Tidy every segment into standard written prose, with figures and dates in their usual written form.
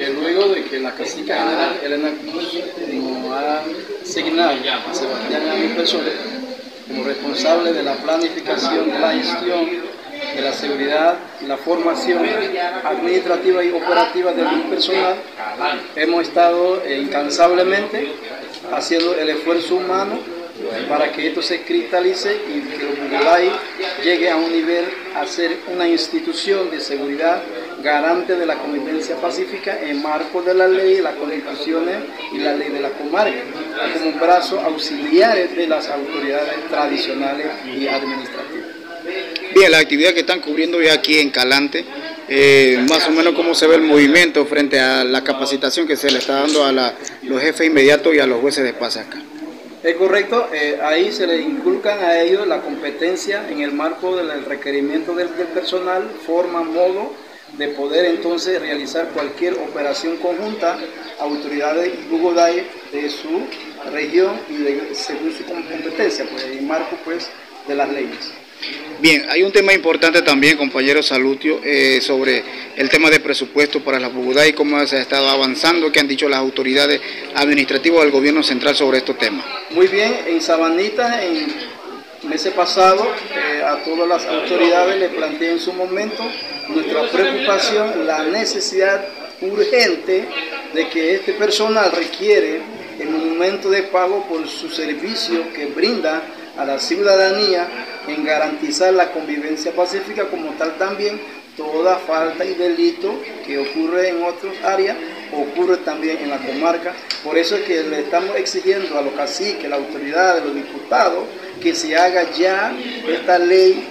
luego de que la cacica general Elena Cruz nos ha asignado a Sebastián Ángel como responsable de la planificación, de la gestión, de la seguridad y la formación administrativa y operativa del personal, hemos estado incansablemente haciendo el esfuerzo humano para que esto se cristalice y que Bugoday llegue a un nivel a ser una institución de seguridad garante de la convivencia pacífica en marco de la ley, las constituciones y la ley de la comarca, como brazos auxiliares de las autoridades tradicionales y administrativas. Bien, la actividad que están cubriendo ya aquí en Calante, más o menos cómo se ve el movimiento frente a la capacitación que se le está dando a los jefes inmediatos y a los jueces de paz acá. Es correcto, ahí se les inculcan a ellos la competencia en el marco del requerimiento del personal, forma, modo de poder entonces realizar cualquier operación conjunta, autoridades y Bugoday de su región y según su competencia, pues, en marco pues, de las leyes. Bien, hay un tema importante también, compañero Salutio, sobre el tema de presupuesto para la Bugoday y cómo se ha estado avanzando, qué han dicho las autoridades administrativas del gobierno central sobre estos temas. Muy bien, en Sabanita, en meses pasados, a todas las autoridades les planteé en su momento nuestra preocupación, la necesidad urgente de que este personal requiere en un momento de pago por su servicio que brinda a la ciudadanía en garantizar la convivencia pacífica, como tal también toda falta y delito que ocurre en otras áreas, ocurre también en la comarca. Por eso es que le estamos exigiendo a los caciques, a la autoridad, a los diputados, que se haga ya esta ley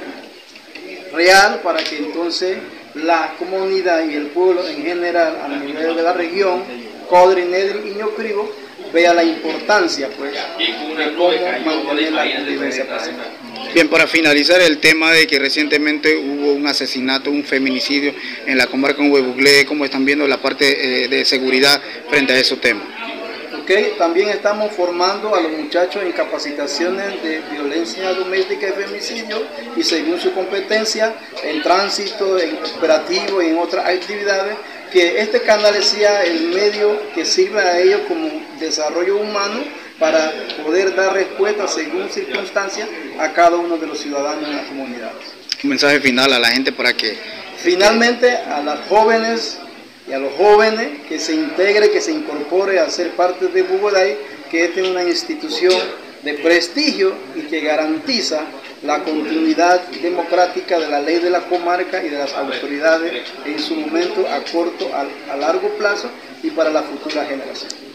real para que entonces la comunidad y el pueblo en general a nivel de la región, Codri, Nedri y Ñocribo, vea la importancia pues, de cómo mantener la convivencia pacífica. Bien, para finalizar el tema de que recientemente hubo un asesinato, un feminicidio en la comarca de Huevuglé, ¿cómo están viendo la parte de seguridad frente a esos temas? También estamos formando a los muchachos en capacitaciones de violencia doméstica y femicidio y según su competencia en tránsito, en operativo y en otras actividades, que este canal sea el medio que sirva a ellos como desarrollo humano para poder dar respuesta según circunstancias a cada uno de los ciudadanos en las comunidades. Un mensaje final a la gente para que... Finalmente, a las jóvenes y a los jóvenes que se integre, que se incorpore a ser parte de Bugoday, que esta es una institución de prestigio y que garantiza la continuidad democrática de la ley de la comarca y de las autoridades en su momento a corto, a largo plazo y para la futura generación.